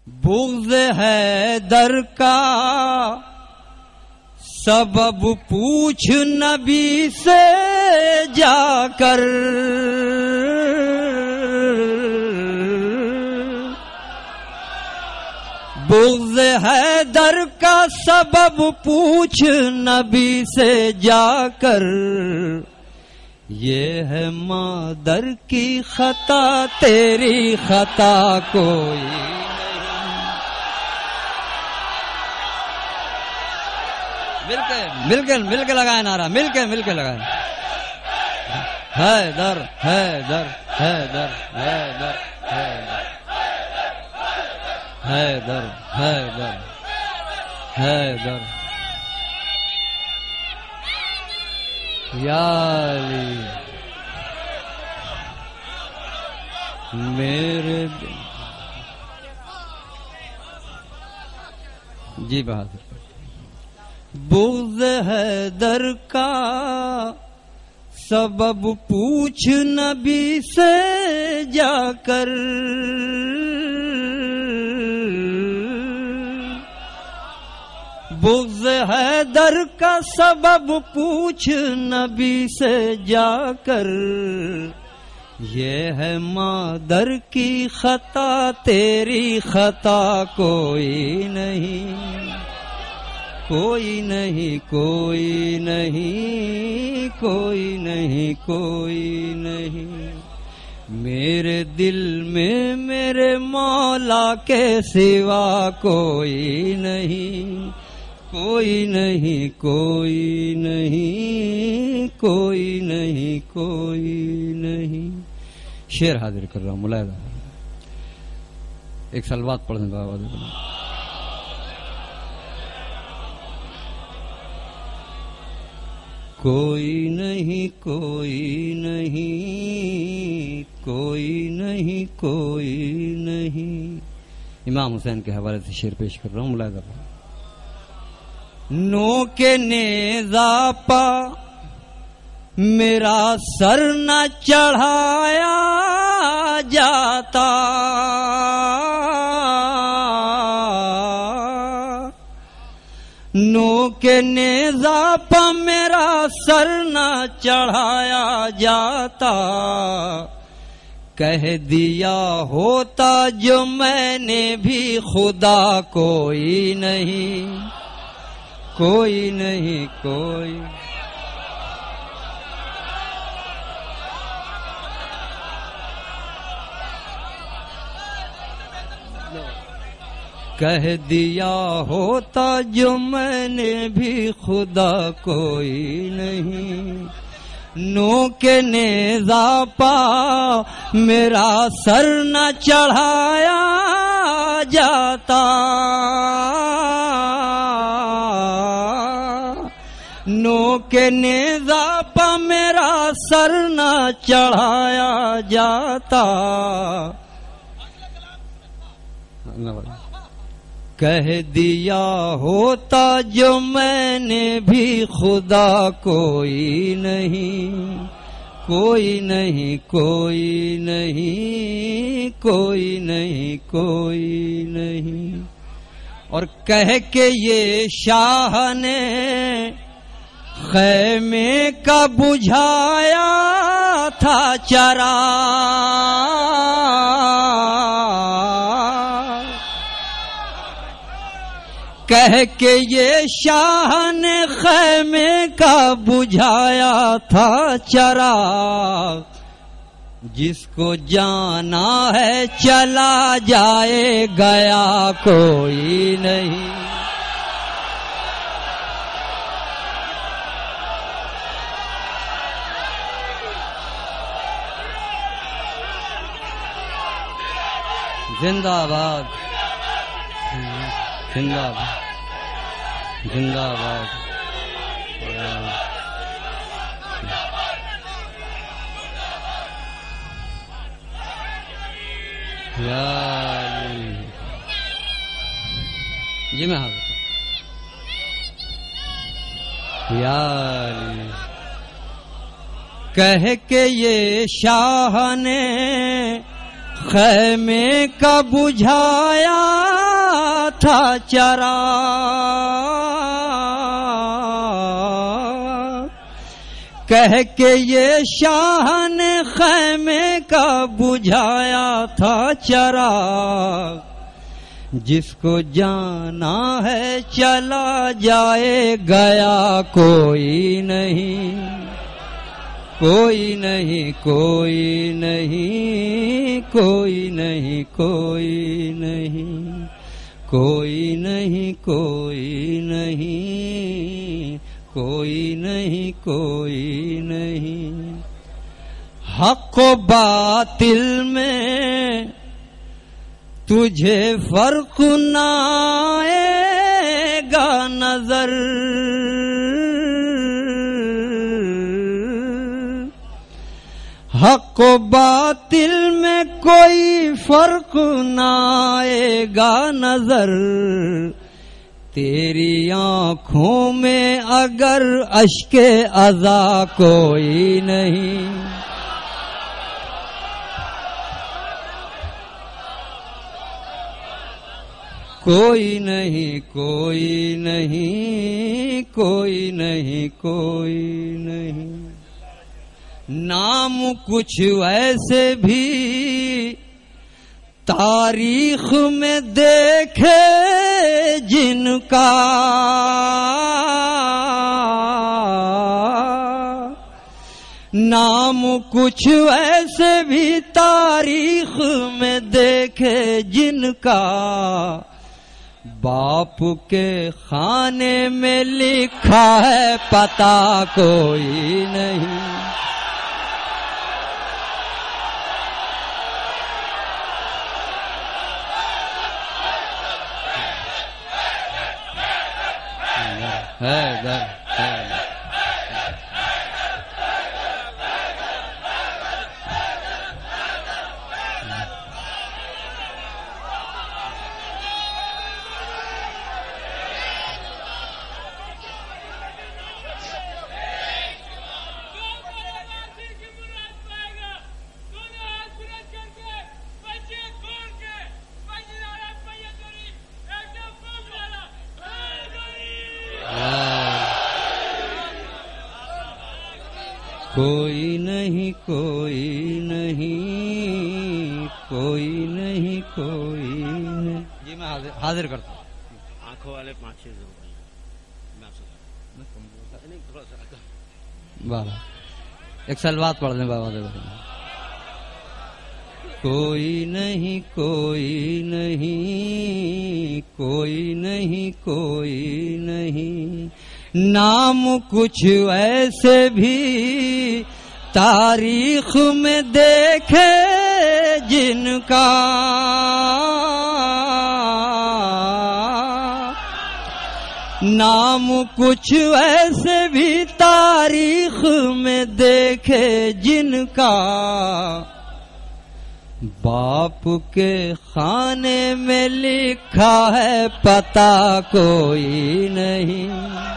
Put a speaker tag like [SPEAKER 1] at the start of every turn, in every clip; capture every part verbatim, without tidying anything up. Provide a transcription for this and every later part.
[SPEAKER 1] بغض حیدر کا سبب پوچھ نبی سے جا کر، بغض حیدر کا سبب پوچھ نبی سے جا کر، یہ ہے مادر کی خطا تیری خطا کوئی نہیں۔ مل کے مل کے مل کے لگائے نعرہ، مل کے مل کے لگائے حیدر حیدر حیدر حیدر حیدر حیدر حیدر حیدر یا علی میرے جی بہادر۔ بغض حیدر کا سبب پوچھ نبی سے جا کر، بغض حیدر کا سبب پوچھ نبی سے جا کر، یہ ہے مادر کی خطا تیری خطا کوئی نہیں، کوئی نہیں کوئی نہیں کوئی نہیں کوئی نہیں۔ میرے دل میں میرے مولا کے سوا کوئی نہیں، کوئی نہیں کوئی نہیں کوئی نہیں کوئی نہیں۔ شعر حاضر کر رہا ہوں ملاحظہ، ایک سلوات پڑھ دیں بابا۔ کوئی نہیں کوئی نہیں کوئی نہیں کوئی نہیں۔ امام حسین کے حوالے سے شعر پیش کر رہا ہوں ملاحظہ۔ نو کے نیزہ پا میرا سر نہ چڑھایا جاتا، نو کے نیزہ پا میرا سر نہ چڑھایا جاتا، کہہ دیا ہوتا جو میں نے بھی خدا کوئی نہیں، کوئی نہیں کوئی۔ کہہ دیا ہوتا جو میں نے بھی خدا کوئی نہیں، نو کے نیزہ پا میرا سر نہ چڑھایا جاتا، نو کے نیزہ پا میرا سر نہ چڑھایا جاتا، کہہ دیا ہوتا جو میں نے بھی خدا کوئی نہیں، کوئی نہیں کوئی نہیں کوئی نہیں کوئی نہیں۔ اور کہہ کے یہ شاہ نے خیمے کا بجھایا تھا چراغ، کہہ کے یہ شاہ نے خیمے کا بجھایا تھا چراغ، جس کو جانا ہے چلا جائے گیا کوئی نہیں۔ زندہ باد زندہ باد زندہ باد۔ جی میں حاضر ہوں۔ یا علی کہہ کے یہ شاہ نے خیمے کا بجھایا تھا چراغ، کہہ کے یہ شاہ نے خیمے کا بجھایا تھا چراغ، جس کو جانا ہے چلا جائے گیا کوئی نہیں، کوئی نہیں کوئی نہیں کوئی نہیں کوئی نہیں کوئی نہیں کوئی نہیں کوئی نہیں کوئی نہیں۔ حق و باطل میں تجھے فرق نہ آئے گا نظر، حق و باطل میں کوئی فرق نہ آئے گا نظر، تیری آنکھوں میں اگر اشک عزا کوئی نہیں، کوئی نہیں کوئی نہیں کوئی نہیں کوئی نہیں۔ نام کچھ ایسے بھی تاریخ میں دیکھے جن کا، نام کچھ ایسے بھی تاریخ میں دیکھے جن کا، باپ کے خانے میں لکھا ہے پتہ کوئی نہیں، ہے در ہے کوئی نہیں کوئی نہیں کوئی نہیں کوئی نہیں۔ جی میں حاضر, حاضر کرتا ہوں۔
[SPEAKER 2] آنکھوں والے پانچ چھ
[SPEAKER 1] بابا ایک سلوات پڑھ دیں بابا دے بھائی۔ کوئی نہیں کوئی نہیں کوئی نہیں کوئی نہیں، نام کچھ ایسے بھی تاریخ میں دیکھے جن کا، نام کچھ ایسے بھی تاریخ میں دیکھے جن کا، باپ کے خانے میں لکھا ہے پتہ کوئی نہیں،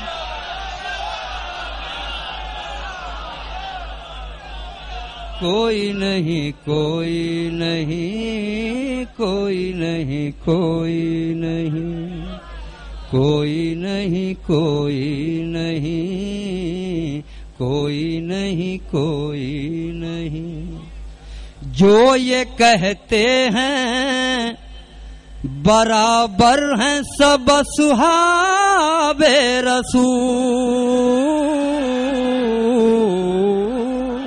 [SPEAKER 1] کوئی نہیں کوئی نہیں کوئی نہیں کوئی نہیں کوئی نہیں کوئی نہیں کوئی نہیں کوئی نہیں۔ جو یہ کہتے ہیں برابر ہیں سب اصحاب رسول،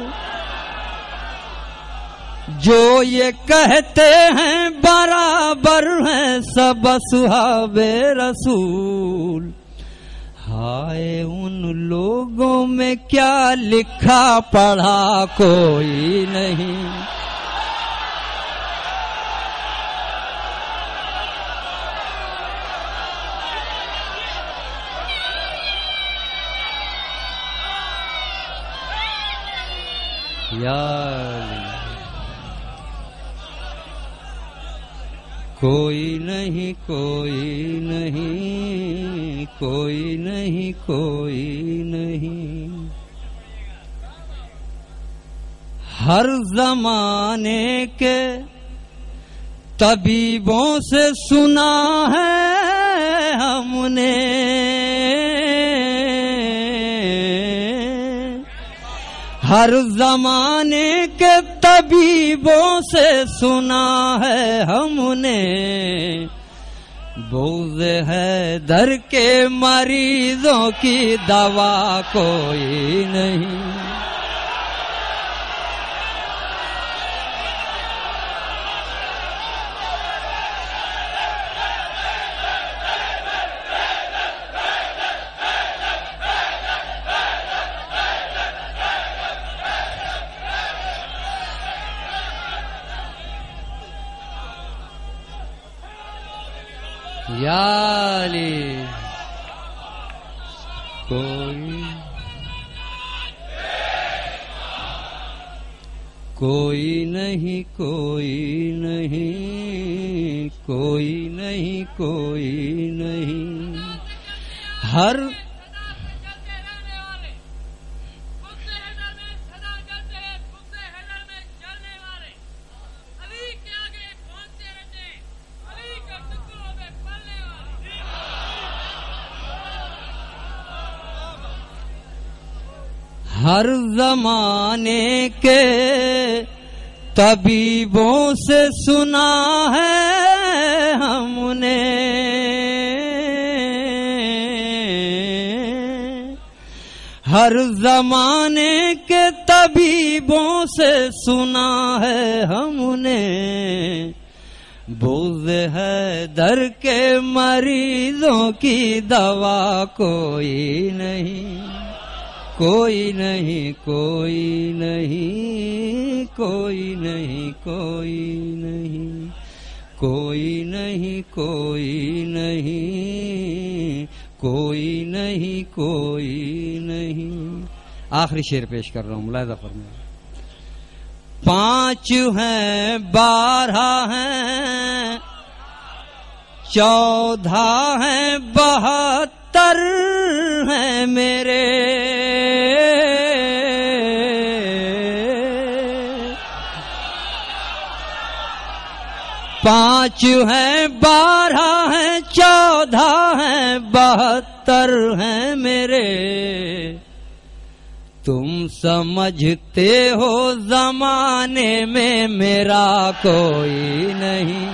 [SPEAKER 1] جو یہ کہتے ہیں برابر ہیں سب اصحاب رسول، ہائے ان لوگوں میں کیا لکھا پڑھا کوئی نہیں، کوئی نہیں کوئی نہیں کوئی نہیں کوئی نہیں۔ ہر زمانے کے طبیبوں سے سنا ہے ہم نے، ہر زمانے کے طبیبوں سے سنا ہے ہم نے، بغض حیدر کے مریضوں کی دوا کوئی نہیں۔ یا علی کوئی کوئی نہیں کوئی نہیں کوئی نہیں کوئی نہیں، ہر ہر زمانے کے طبیبوں سے سنا ہے ہم نے، ہر زمانے کے طبیبوں سے سنا ہے ہم نے، بغض حیدر کے مریضوں کی دوا کوئی نہیں، کوئی نہیں کوئی نہیں کوئی نہیں کوئی نہیں کوئی نہیں کوئی نہیں کوئی نہیں کوئی نہیں۔ آخری شعر پیش کر رہا ہوں، ملاحظہ فرمائیں۔ پانچ ہیں بارہ ہیں چودہ ہیں بہتر ہیں میرے، پانچ ہیں بارہ ہیں چودہ ہیں بہتر ہیں میرے، تم سمجھتے ہو زمانے میں میرا کوئی نہیں،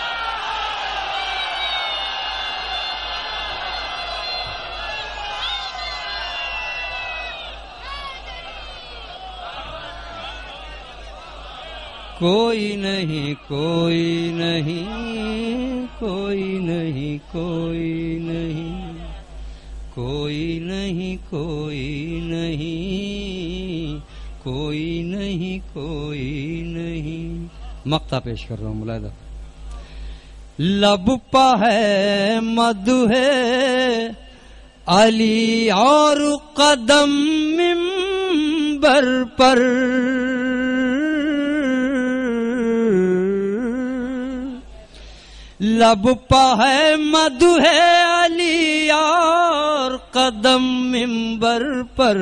[SPEAKER 1] کوئی نہیں کوئی نہیں کوئی نہیں کوئی نہیں کوئی نہیں کوئی نہیں کوئی نہیں کوئی نہیں۔ مقطع پیش کر رہا ہوں، ملاحظہ۔ لب پہ ہے مدح ہے علی اور قدم منبر پر، لب پہ ہے مدح علی اور قدم منبر پر،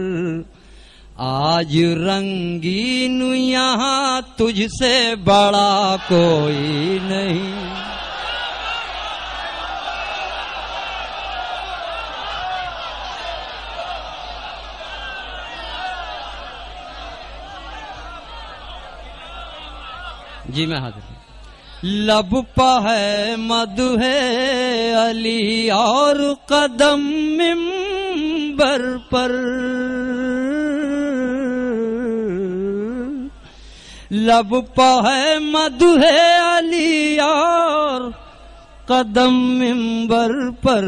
[SPEAKER 1] آج رنگین یہاں تجھ سے بڑا کوئی نہیں، جی میں حاضر ہوں۔ لب پہ ہے مدح علی اور قدم منبر پر، لب پہ ہے مدح علی اور قدم منبر پر،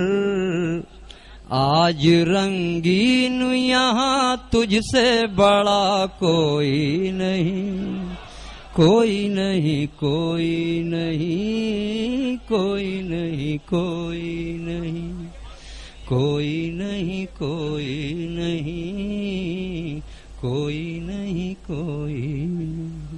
[SPEAKER 1] آج رنگین یہاں تجھ سے بڑا کوئی نہیں، کوئی نہیں کوئی نہیں کوئی نہیں کوئی نہیں کوئی نہیں کوئی نہیں کوئی نہیں کوئی نہیں۔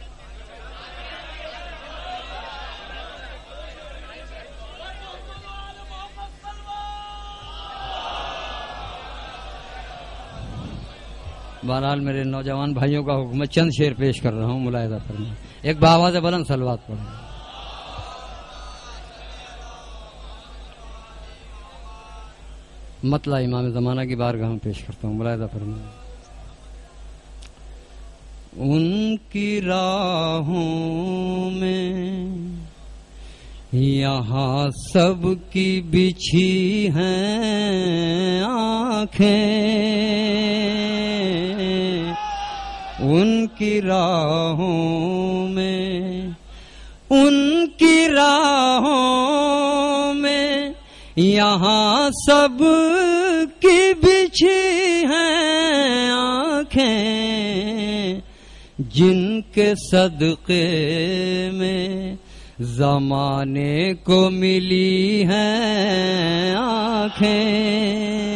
[SPEAKER 1] بہرحال میرے نوجوان بھائیوں کا حکم، چند شعر پیش کر رہا ہوں، ملاحظہ فرمائیں۔ ایک باواز بلند صلوات پڑھیں۔ مطلع امام زمانہ کی بارگاہ میں پیش کرتا ہوں، ملاحظہ فرمائیں۔ ان کی راہوں میں یہاں سب کی بچھی ہیں آنکھیں، ان کی راہوں میں ان کی راہوں میں یہاں سب کی بچھی ہیں آنکھیں، جن کے صدقے میں زمانے کو ملی ہیں آنکھیں،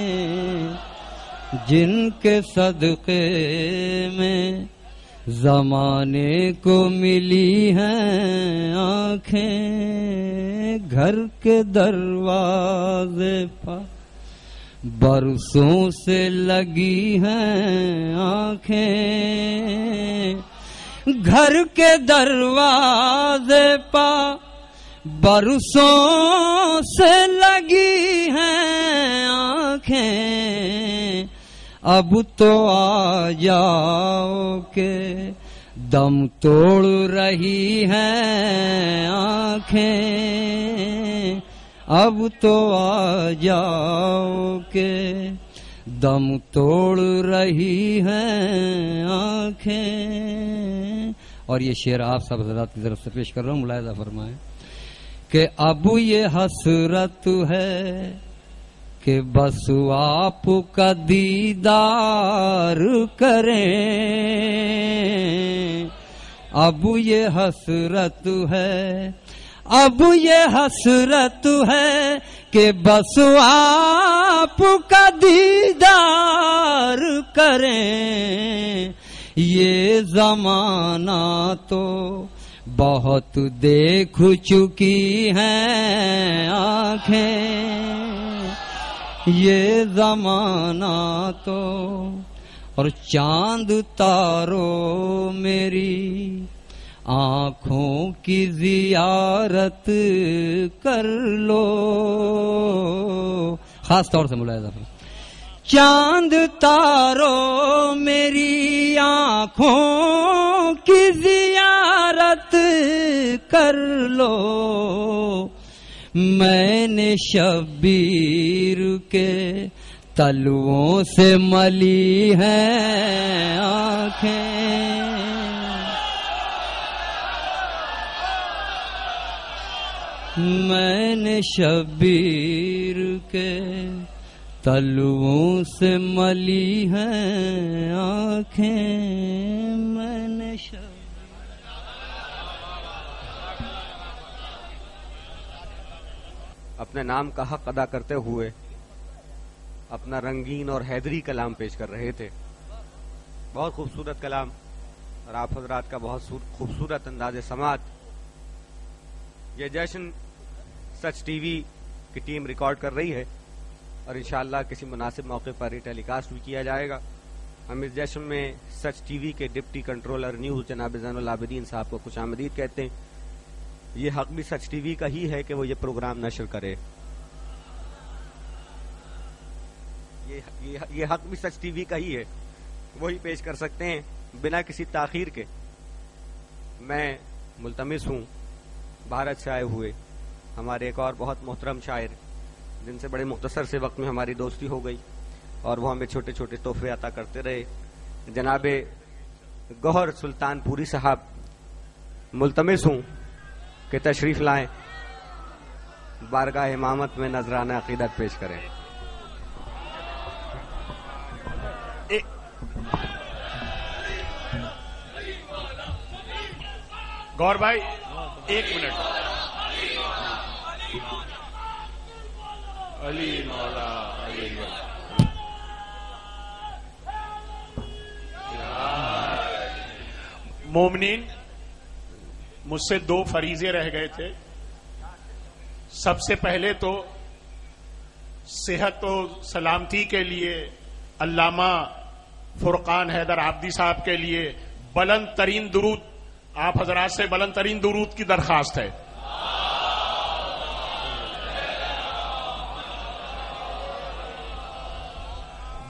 [SPEAKER 1] جن کے صدقے میں زمانے کو ملی ہیں آنکھیں، گھر کے دروازے پر برسوں سے لگی ہیں آنکھیں، گھر کے دروازے پر برسوں سے لگی ہیں آنکھیں، اب تو آ جاؤ کہ دم توڑ رہی ہیں آنکھیں، اب تو آ جاؤ کہ دم توڑ رہی ہیں آنکھیں۔ اور یہ شعر آپ سب حضرات کی طرف سے پیش کر رہا ہوں، ملاحظہ فرمائیں کہ اب یہ حسرت ہے کہ بس آپ کا دیدار کریں، اب یہ حسرت ہے اب یہ حسرت ہے کہ بس آپ کا دیدار کریں، یہ زمانہ تو بہت دیکھ چکی ہیں آنکھیں، یہ زمانہ تو اور چاند تاروں میری آنکھوں کی زیارت کر لو، خاص طور سے ملاحظہ کرو، چاند تاروں میری آنکھوں کی زیارت کر لو، میں نے شبیر کے تلووں سے ملی ہیں آنکھیں، میں نے شبیر کے تلووں سے ملی ہیں آنکھیں، میں نے شبیر
[SPEAKER 2] اپنے نام کا حق ادا کرتے ہوئے اپنا رنگین اور حیدری کلام پیش کر رہے تھے۔ بہت خوبصورت کلام اور آپ حضرات کا بہت خوبصورت انداز سماعت۔ یہ جشن سچ ٹی وی کی ٹیم ریکارڈ کر رہی ہے اور انشاءاللہ کسی مناسب موقع پر یہ ٹیلی کاسٹ بھی کیا جائے گا۔ ہم اس جشن میں سچ ٹی وی کے ڈپٹی کنٹرولر نیوز جناب زین العابدین صاحب کو خوش آمدید کہتے ہیں۔ یہ حق بھی سچ ٹی وی کا ہی ہے کہ وہ یہ پروگرام نشر کرے، یہ حق بھی سچ ٹی وی کا ہی ہے، وہی پیش کر سکتے ہیں بنا کسی تاخیر کے۔ میں ملتمس ہوں بھارت سے آئے ہوئے ہمارے ایک اور بہت محترم شاعر جن سے بڑے مختصر سے وقت میں ہماری دوستی ہو گئی اور وہ ہمیں چھوٹے چھوٹے تحفے عطا کرتے رہے، جناب گوہر سلطان پوری صاحب، ملتمس ہوں کہ تشریف لائیں، بارگاہ امامت میں نذرانہ عقیدت پیش کریں۔
[SPEAKER 3] گور بھائی ایک منٹ، علی مولا علی مومنین، مجھ سے دو فریضے رہ گئے تھے۔ سب سے پہلے تو صحت و سلامتی کے لیے علامہ فرقان حیدر عابدی صاحب کے لیے بلند ترین درود، آپ حضرات سے بلند ترین درود کی درخواست ہے۔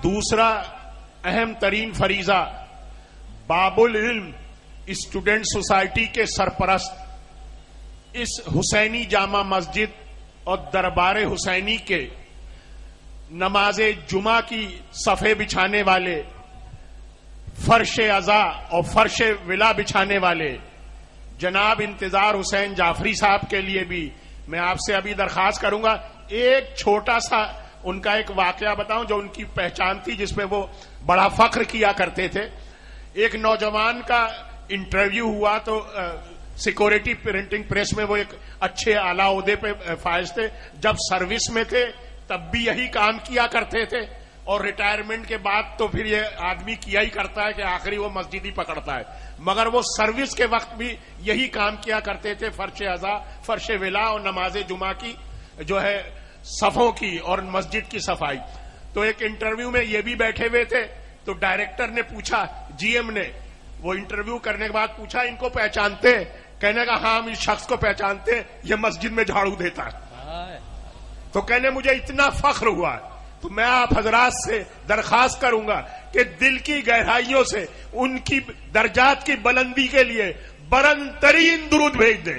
[SPEAKER 3] दूसरा अहम तरीन फरीजा बाबुल इल्म स्टूडेंट सोसाइटी के सरपरस्त इस हुसैनी जामा मस्जिद और दरबार हुसैनी के नमाज जुमा की सफ़े बिछाने वाले, फर्श अज़ा और फर्श विला बिछाने वाले जनाब इंतजार हुसैन जाफरी साहब के लिए भी मैं आपसे अभी दरखास्त करूंगा, एक छोटा सा उनका एक वाकया बताऊं जो उनकी पहचान थी, जिसमें वो बड़ा फख्र किया करते थे। एक नौजवान का इंटरव्यू हुआ तो सिक्योरिटी प्रिंटिंग प्रेस में वो एक अच्छे आला ओहदे पे फायज थे। जब सर्विस में थे तब भी यही काम किया करते थे, और रिटायरमेंट के बाद तो फिर ये आदमी किया ही करता है कि आखिरी वो मस्जिद ही पकड़ता है, मगर वो सर्विस के वक्त भी यही काम किया करते थे, फर्श अज़ा, फर्श विला और नमाज जुमा की जो है सफों की और मस्जिद की सफाई। तो एक इंटरव्यू में ये भी बैठे हुए थे, तो डायरेक्टर ने पूछा, जीएम ने वो इंटरव्यू करने के बाद पूछा, इनको पहचानते? कहने का हाँ हम इस शख्स को पहचानते, ये मस्जिद में झाड़ू देता है। तो कहने मुझे इतना फख्र हुआ, तो मैं आप हजरात से दरखास्त करूंगा कि दिल की गहराइयों से उनकी दर्जात की बुलंदी के लिए बुलंद तरीन दुरूद भेज दें।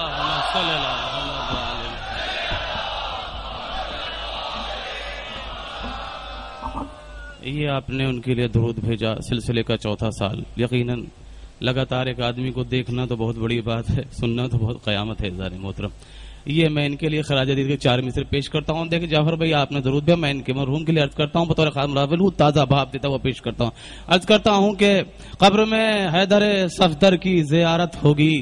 [SPEAKER 4] ये आपने उनके लिए दुरूद भेजा, सिलसिले का चौथा साल। यकीनन लगातार एक आदमी को देखना तो बहुत बड़ी बात है, सुनना तो बहुत कयामत है। ज़ारे मोहतरम, ये मैं इनके लिए खराज अदीद के चार मिसरे पेश करता हूँ। देखिए जाफर भाई आपने दुरूद भेजा, मैं इनके मरहूम के लिए अर्ज करता हूँ, बतौर खादिम रावल हूँ, ताज़ा भाव देता हुआ पेश करता हूँ। अर्ज करता हूँ कि कब्र में हैदर सफदर की ज़ियारत होगी।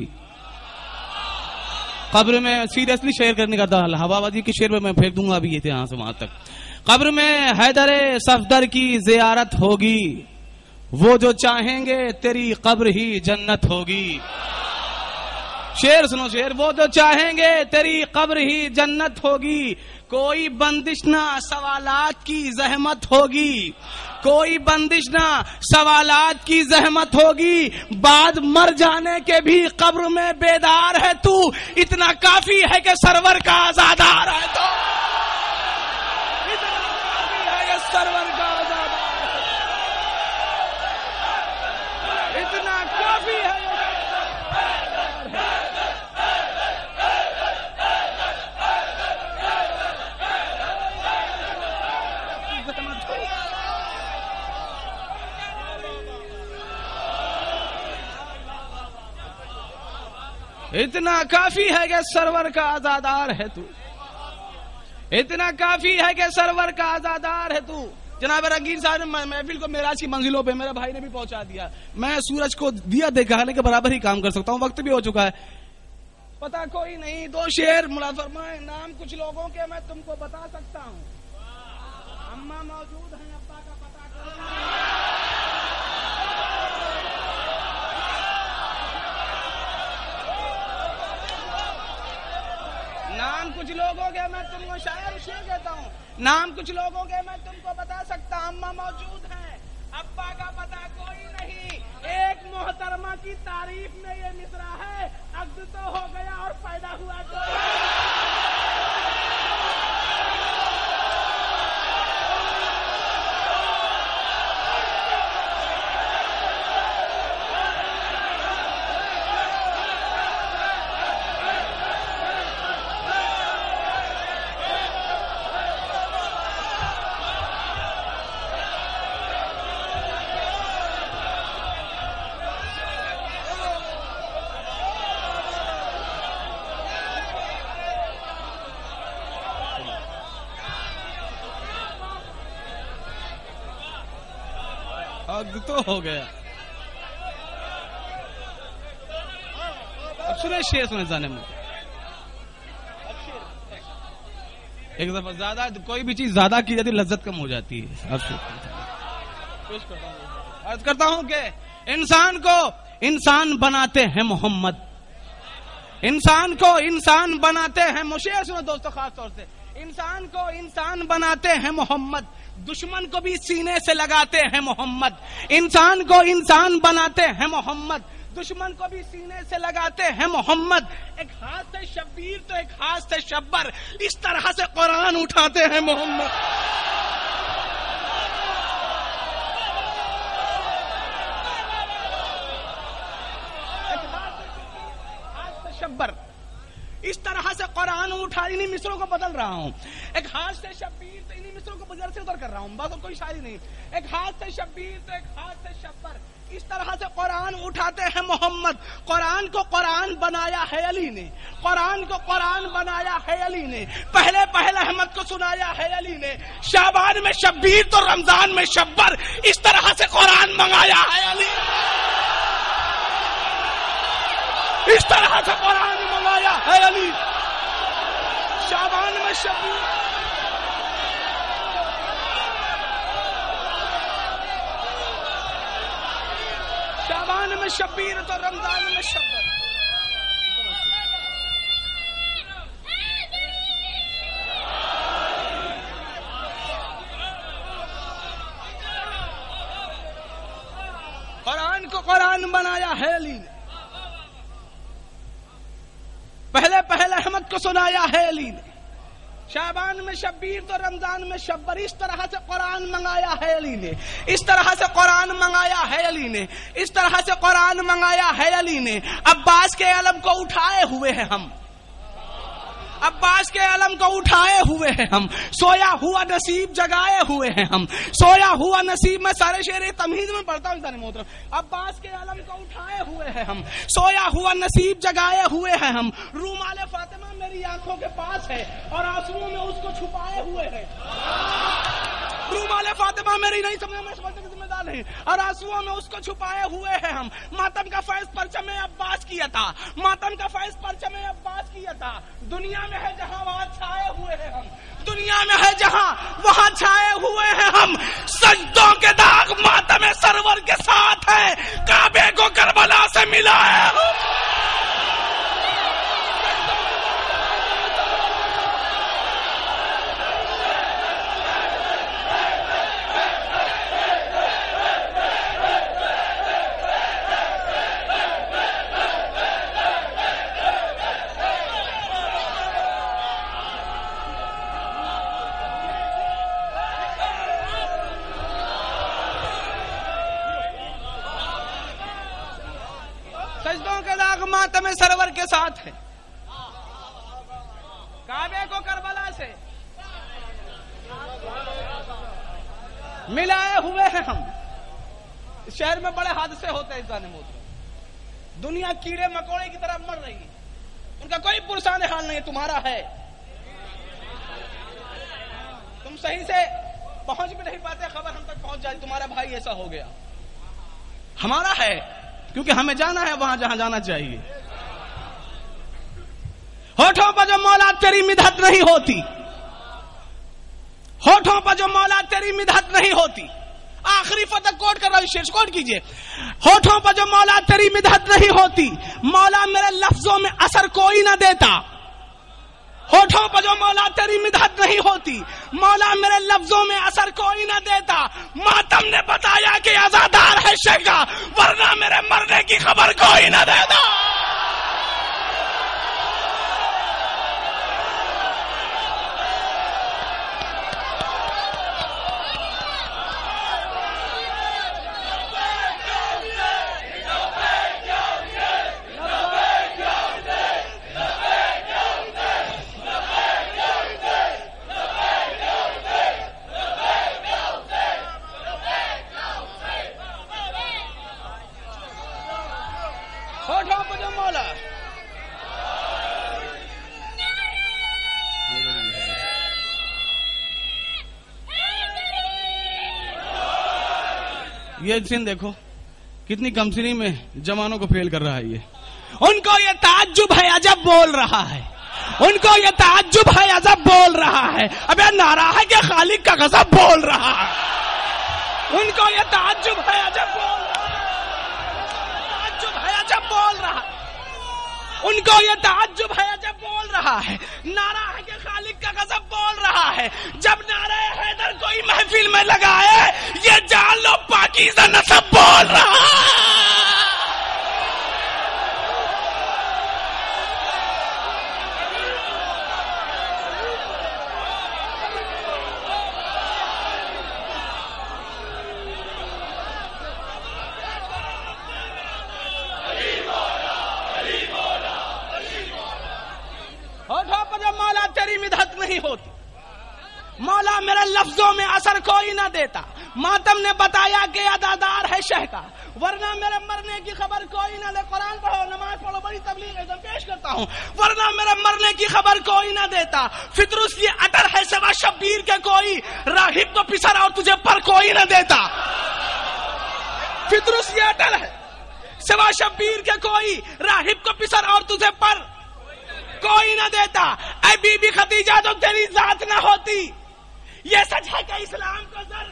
[SPEAKER 4] कब्र में सीरियसली शेयर करने का था, हवाबाजी के शेर में मैं फेंक दूंगा अभी ये थे यहाँ से वहां तक। कब्र में हैदर सफदर की ज़ियारत होगी, वो जो चाहेंगे तेरी कब्र ही जन्नत होगी। शेर सुनो शेर, वो जो चाहेंगे तेरी कब्र ही जन्नत होगी। कोई बंदिश ना सवालात की जहमत होगी, कोई बंदिश ना सवालात की जहमत होगी। बाद मर जाने के भी कब्र में बेदार है तू, इतना काफी है कि सरवर का आजादार है तो, इतना काफी है कि सरवर का आजादार है, इतना काफी है। इतना काफी है कि सरवर का आजादार है तू, इतना काफी है कि सरवर का आजादार है तू। जनाब रंगीन साहब ने महफिल को मेराज की मंजिलों पे मेरे भाई ने भी पहुंचा दिया। मैं सूरज को दिया दिखाने के बराबर ही काम कर सकता हूँ, वक्त भी हो चुका है। पता कोई नहीं, दो शेर मुराद फरमाए। नाम कुछ लोगों के मैं तुमको बता सकता हूँ, अम्मा मौजूद है, अब्बा का पता करो। नाम कुछ लोगों के मैं तुमको शायर शेर कहता हूँ, नाम कुछ लोगों के मैं तुमको बता सकता, अम्मा मौजूद है, अब्बा का पता कोई नहीं। एक मोहतरमा की तारीफ में ये मिसरा है, अक्द तो हो गया और पैदा हुआ कोई। तो हो गया। अब सुने शेर सुने जाने में, एक दफा ज्यादा कोई भी चीज ज्यादा की जाती लज्जत कम हो जाती है। अर्ज करता हूं कि इंसान को इंसान बनाते हैं मोहम्मद, इंसान को इंसान बनाते हैं, शेर सुनो दोस्तों खास तौर से, इंसान को इंसान बनाते हैं मोहम्मद, दुश्मन को भी सीने से लगाते हैं मोहम्मद। इंसान को इंसान बनाते हैं मोहम्मद, दुश्मन को भी सीने से लगाते हैं मोहम्मद। एक हाथ से शब्बीर तो एक हाथ से शब्बर, इस तरह से कुरान उठाते हैं मोहम्मद। اس طرح سے قرآن اٹھا، انہیں مصروں کو بدل رہا ہوں. ایک ہاتھ سے شبیر تو انہیں مصروں کو بدل سے ادھر کر رہا ہوں، بس کوئی شاعری نہیں. ایک ہاتھ سے شبیر تو ایک ہاتھ سے شبر، اس طرح سے قرآن اٹھاتے ہیں محمد. قرآن کو قرآن بنایا ہے علی نے، قرآن کو قرآن بنایا ہے علی نے، پہلے پہل احمد کو سنایا ہے علی نے. شعبان میں شبیر تو رمضان میں شبر، اس طرح سے قرآن منگایا ہے علی، اس طرح سے قرآن منگایا ہے علی. شعبان میں شبیر، شعبان میں شبیر تو رمضان میں شبر. قرآن کو قرآن بنایا ہے علی نے، پہلے پہل احمد کو سنایا ہے علی نے. شعبان میں شبیر تو رمضان میں شبر، اس طرح سے قرآن منگایا ہے علی نے، اس طرح سے قرآن منگایا ہے علی نے، اس طرح سے قرآن منگایا ہے علی نے. عباس کے علم کو اٹھائے ہوئے ہیں ہم، عباس کے علم کو اٹھائے ہوئے ہیں ہم. سویا ہوا نصیب جگائے ہوئے ہیں ہم، سویا ہوا نصیب. میں سارے شعر تمہید میں پڑھتا ہوں انسانی محترم. عباس کے علم کو اٹھائے ہوئے ہیں ہم، سویا ہوا نصیب جگائے ہوئے ہیں ہم. رومال فاطمہ میری آنکھوں کے پاس ہے اور آنسوؤں میں اس کو چھپائے ہوئے ہیں. رومال فاطمہ میری نہیں سمجھا، میں سمجھنے کی ذمہ دار نہیں، اور آنسوؤں میں اس کو چھپائے ہوئے ہیں ہم. ماتم کا فیض پرچم عباس کیا تھا، ماتم کا فیض پرچم عباس کیا تھا. دنیا میں ہے جہاں وہاں چھائے ہوئے ہیں ہم، دنیا میں ہے جہاں وہاں چھائے ہوئے ہیں ہم. سجدوں کے داغ ماتم سرور کے ساتھ ہے، کعبے کو کربلا سے ملا ہے. سجدوں کے داغ ماتم سرور کے ساتھ ہے، کعبے کو کربلا سے ملائے ہوئے ہیں ہم. اس شہر میں بڑے حادثے ہوتے ہیں انسان موت، دنیا کیڑے مکوڑے کی طرح مر رہی ہے، ان کا کوئی پرسان حال نہیں. تمہارا ہے، تم صحیح سے پہنچ بھی نہیں پاتے، خبر ہم تک پہنچ جائے تمہارا بھائی ایسا ہو گیا. ہمارا ہے کیونکہ ہمیں جانا ہے وہاں جہاں جانا چاہیے. ہوٹھوں پر جو مولا تیری مدحت نہیں ہوتی، ہوٹھوں پر جو مولا تیری مدحت نہیں ہوتی. آخری فتح کوٹ کر رہا ہوں، شیش کوٹ کیجئے. ہوٹھوں پر جو مولا تیری مدحت نہیں ہوتی، مولا میرے لفظوں میں اثر کوئی نہ دیتا. ہوٹھوں پر جو مولا تیری مدحت نہیں ہوتی، مولا میرے لفظوں میں اثر کوئی نہ دیتا. ماتم نے بتایا کہ عزادار ہے شیخا، ورنہ میرے مرنے کی خبر کوئی نہ دیتا. یہ سن دیکھو کتنی کمسنی میں جوانوں کو فیل کر رہا ہے. یہ ان کو یہ تعجب ہے عجب بول رہا ہے، ان کو یہ تعجب ہے عجب بول رہا ہے. ابے نعرہ ہے کہ خالق کا غضب بول رہا ہے. ان کو یہ تعجب ہے عجب بول رہا ہے، تعجب ہے عجب بول رہا ہے. ان کو یہ تعجب ہے عجب بول رہا ہے. نعرہ ہے کہ خالق کا غضب بول رہا ہے. جب نعرہ حیدر کوئی محفل میں لگائے، یہ جان لو پاکیزہ نسب بول رہا ہے. تیری مدحت نہیں ہوتی. مولا میرے لفظوں میں اثر کوئی نہ دیتا. ماتم نے بتایا کہ ادادار ہے شہ کا, ورنہ میرے مرنے کی خبر کوئی نہ لے. قرآن پڑھو, نماز پڑھو, بڑی تبلیغ ہے پیش کرتا ہوں. ورنہ میرے مرنے کی خبر کوئی نہ دیتا. فطرس یہ اٹر ہے سوا شبیر کے کوئی, راہب کو پسر اور تجھے پر کوئی نہ دیتا. فطرس یہ اٹر ہے سوا شبیر کے کوئی, راہب کو پسر اور تجھے پر کوئی نہ دیتا. اے بی بی خدیجہ تو تیری ذات نہ ہوتی, یہ سچ ہے کہ اسلام کو زر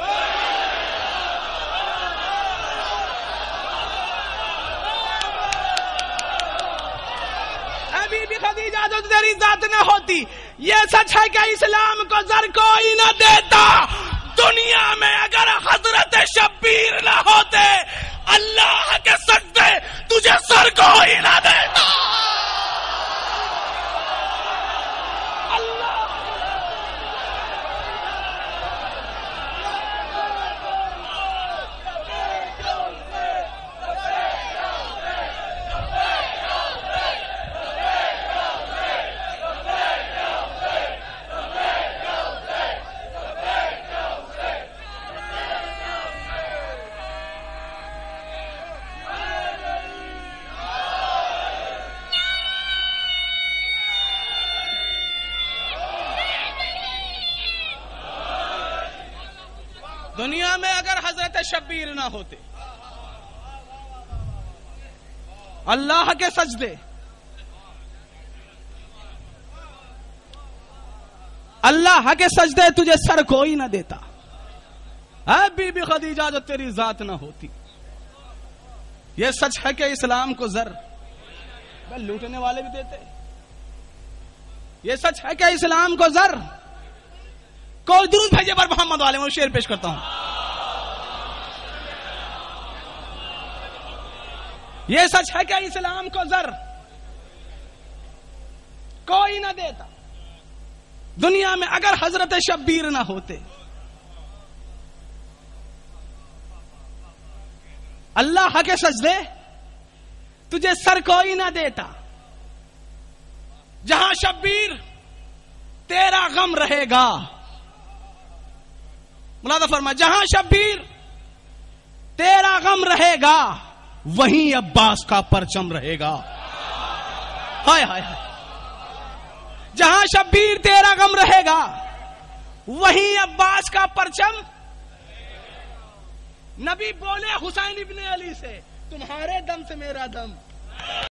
[SPEAKER 4] اے بی بی خدیجہ تو تیری ذات نہ ہوتی, یہ سچ ہے کہ اسلام کو زر کوئی نہ دیتا. دنیا میں اگر حضرت شبیر نہ ہوتے, اللہ کے سجدے تجھے سر کوئی نہ دیتا. دنیا میں اگر حضرت شبیر نہ ہوتے, اللہ کے سجدے اللہ کے سجدے تجھے سر کوئی نہ دیتا. اے بی بی خدیجہ جو تیری ذات نہ ہوتی, یہ سچ ہے کہ اسلام کو زر لوٹنے والے بھی دیتے. یہ سچ ہے کہ اسلام کو زر کوئی درود بھیجے پر محمد والے. میں شعر پیش کرتا ہوں. یہ سچ ہے کہ اسلام کو زر کوئی نہ دیتا. دنیا میں اگر حضرت شبیر نہ ہوتے, اللہ کے سجدے تجھے سر کوئی نہ دیتا. جہاں شبیر تیرا غم رہے گا, ملادہ فرما, جہاں شبیر تیرا غم رہے گا وہیں عباس کا پرچم رہے گا. ہائے ہائے ہائے. جہاں شبیر تیرا غم رہے گا وہیں عباس کا پرچم. نبی بولے حسین ابن علی سے, تمہارے دم سے میرا دم.